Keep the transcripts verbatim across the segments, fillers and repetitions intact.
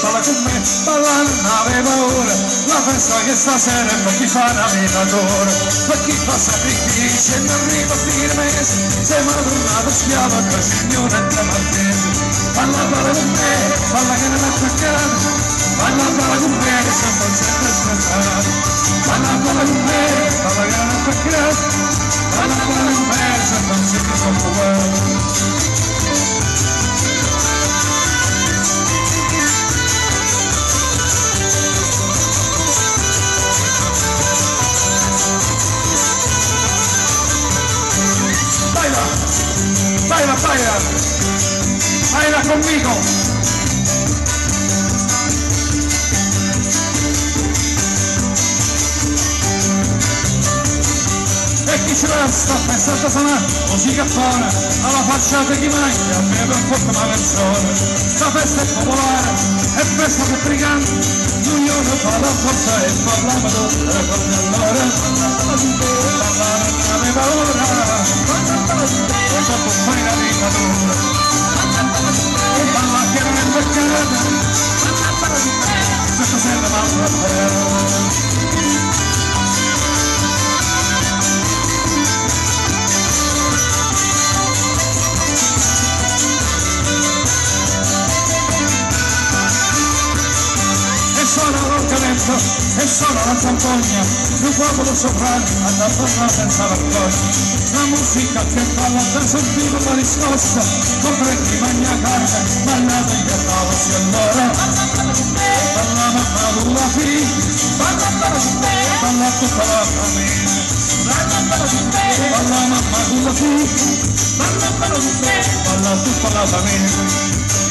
balla con me, balla non aveva paura, la festa che stasera è per chi fa una vita d'oro, per chi fa sacrifici e non arriva a fine mese, sei madurnato schiavo che signore e te marchese. Balla balla con me, balla che non è attaccata, balla balla con me che sempre sempre stressato, balla balla con me, balla che non è attaccata, balla balla con me che sempre sempre soffocato. Baila, baila, baila conmigo. E chi ci resta pensando a suonare musica buona, alla facciata chi mangia, beve un po' come persona. Sta festa è popolare, è festa per briganti, l'unione fa la forza e parliamo tutte le cose allora. Parlare non aveva ora, e dopo fai la vita dura, e balla che non è peccata, se cos'è la mano a terra. Sono l'organetto e sono la zampogna, un popolo sovrano ad affrontare senza vergogna. La musica che balla senza un vivo la riscossa, con chi mangia carne, ballava in piattava si allora. Balla mamma con la figlia, balla tutta la famiglia. Balla mamma con la figlia, balla tutta la famiglia.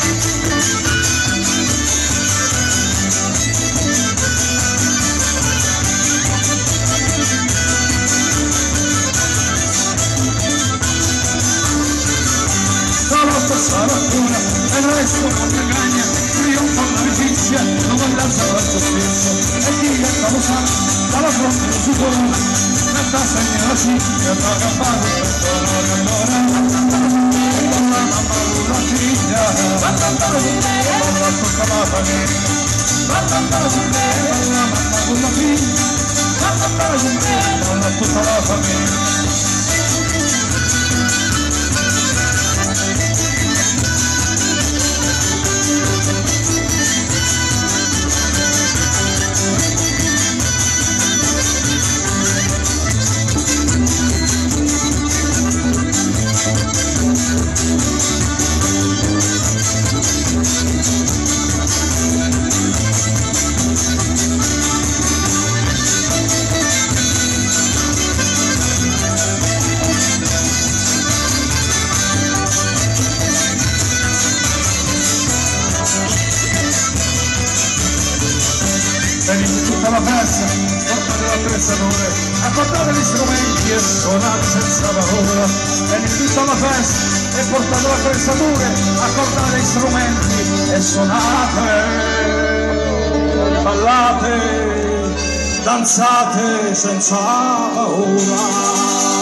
La locura, il resto non mi ingagna, trionfa l'amicizia, non guardarsi alla giustizia, e chi è lo sa, dalla fronte lo si torna, metta segna la ciglia, da campare per tornare allora. E con la mamma con la figlia, balla tutta la famiglia, balla mamma con la figlia, balla tutta la famiglia. Venite tutta la festa, portate l'attrezzature, accordate gli strumenti e suonate senza paura. Venite tutta la festa e portate l'attrezzature, accordate gli strumenti e suonate, ballate, danzate senza paura.